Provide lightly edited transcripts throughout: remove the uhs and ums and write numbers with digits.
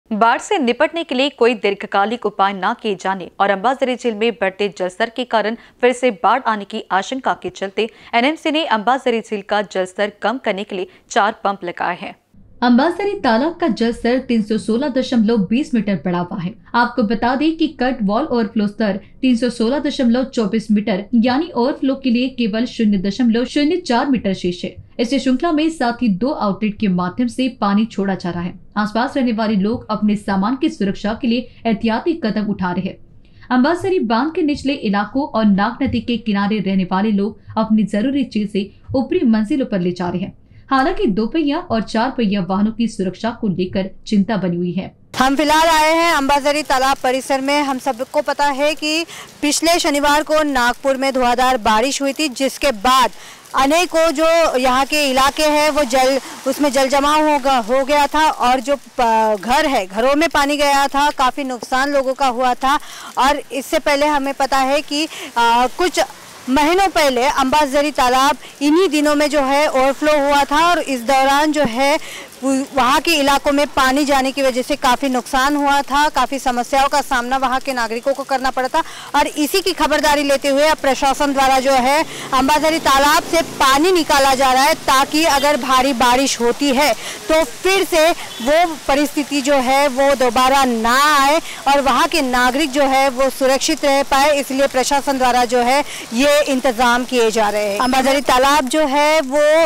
बाढ़ से निपटने के लिए कोई दीर्घकालिक उपाय न किए जाने और अंबाझरी झील में बढ़ते जलस्तर के कारण फिर से बाढ़ आने की आशंका के चलते एनएमसी ने अंबाझरी झील का जलस्तर कम करने के लिए 4 पंप लगाए हैं। अंबाझरी तालाब का जलस्तर 316.20 मीटर बढ़ा हुआ है। आपको बता दें कि कट वॉल ओवरफ्लो स्तर 316.24 मीटर यानी ओवरफ्लो के लिए केवल 0.04 मीटर शेष है। इस श्रृंखला में साथ ही 2 आउटलेट के माध्यम से पानी छोड़ा जा रहा है। आसपास रहने वाले लोग अपने सामान की सुरक्षा के लिए एहतियाती कदम उठा रहे हैं। अंबाझरी बांध के निचले इलाकों और नाग नदी के किनारे रहने वाले लोग अपनी जरूरी चीजें ऊपरी मंजिलों पर ले जा रहे हैं। हालांकि 2 पहिया और 4 पहिया वाहनों की सुरक्षा को लेकर चिंता बनी हुई है। हम फिलहाल आए हैं अंबाझरी तालाब परिसर में। हम सबको पता है कि पिछले शनिवार को नागपुर में धुआंधार बारिश हुई थी, जिसके बाद अनेकों जो यहाँ के इलाके हैं वो उसमें जल जमाव हो गया था और जो घर है घरों में पानी गया था, काफ़ी नुकसान लोगों का हुआ था। और इससे पहले हमें पता है कि कुछ महीनों पहले अंबाझरी तालाब इन्हीं दिनों में जो है ओवरफ्लो हुआ था और इस दौरान जो है वहाँ के इलाकों में पानी जाने की वजह से काफ़ी नुकसान हुआ था, काफ़ी समस्याओं का सामना वहाँ के नागरिकों को करना पड़ा था। और इसी की खबरदारी लेते हुए अब प्रशासन द्वारा जो है अंबाझरी तालाब से पानी निकाला जा रहा है, ताकि अगर भारी बारिश होती है तो फिर से वो परिस्थिति जो है वो दोबारा ना आए और वहाँ के नागरिक जो है वो सुरक्षित रह पाए। इसलिए प्रशासन द्वारा जो है ये इंतजाम किए जा रहे हैं। अंबाझरी तालाब जो है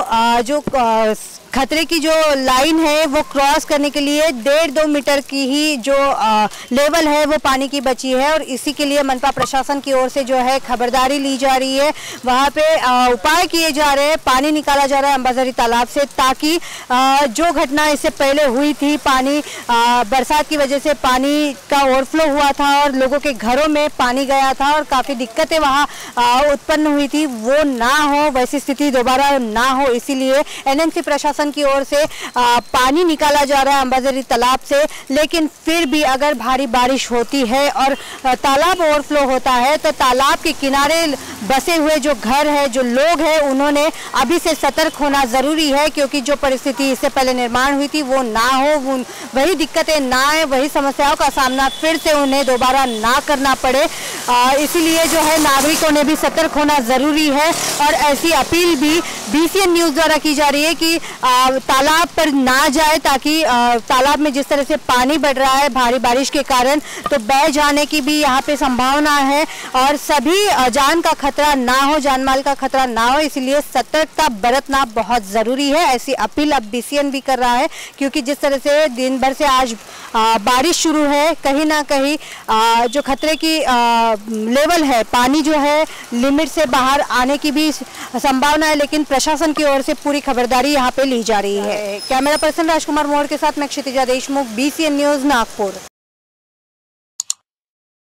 वो खतरे की जो लाइन है वो क्रॉस करने के लिए 1.5-2 मीटर की ही जो लेवल है वो पानी की बची है और इसी के लिए मनपा प्रशासन की ओर से जो है खबरदारी ली जा रही है। वहाँ पे उपाय किए जा रहे हैं, पानी निकाला जा रहा है अंबाझरी तालाब से, ताकि जो घटना इससे पहले हुई थी, पानी बरसात की वजह से पानी का ओवरफ्लो हुआ था और लोगों के घरों में पानी गया था और काफ़ी दिक्कतें वहाँ उत्पन्न हुई थी, वो ना हो, वैसी स्थिति दोबारा ना हो। इसीलिए एनएमसी प्रशासन की ओर से पानी निकाला जा रहा है अंबाझरी तालाब से। लेकिन फिर भी अगर भारी बारिश होती है और तालाब ओवरफ्लो होता है तो तालाब के किनारे बसे हुए जो घर है, जो लोग हैं, उन्होंने अभी से सतर्क होना जरूरी है, क्योंकि जो परिस्थिति इससे पहले निर्माण हुई थी वो ना हो, वही दिक्कतें ना आए, वही समस्याओं का सामना फिर से उन्हें दोबारा ना करना पड़े। इसीलिए जो है नागरिकों ने भी सतर्क होना जरूरी है और ऐसी अपील भी BCN न्यूज़ द्वारा की जा रही है कि तालाब पर ना जाए, ताकि तालाब में जिस तरह से पानी बढ़ रहा है भारी बारिश के कारण, तो बह जाने की भी यहाँ पे संभावना है और सभी जान का खतरा ना हो, जान माल का खतरा ना हो, इसलिए सतर्कता बरतना बहुत ज़रूरी है। ऐसी अपील अब BCN भी कर रहा है, क्योंकि जिस तरह से दिन भर से आज बारिश शुरू है, कहीं ना कहीं जो खतरे की लेवल है, पानी जो है लिमिट से बाहर आने की भी संभावना है, लेकिन प्रशासन की ओर से पूरी खबरदारी यहाँ पे ली जा रही है। कैमरा पर्सन राजकुमार मोहर के साथ मैं क्षितिजा देशमुख, BCN न्यूज़, नागपुर।